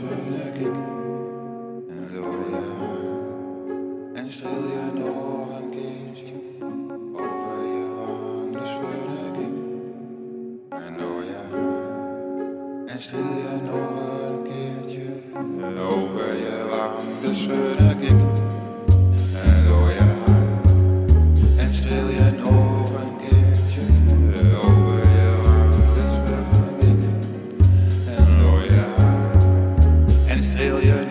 schudde ik. En door je haar. En streel je nog een keertje. Over je wang, dus schudde ik. En door je haar. En streel je nog een keertje. Over je wang, dus schudde ik. En door je haar. En streel je nog een keertje. Over je wang, dus schudde ik. En door je haar. En streel je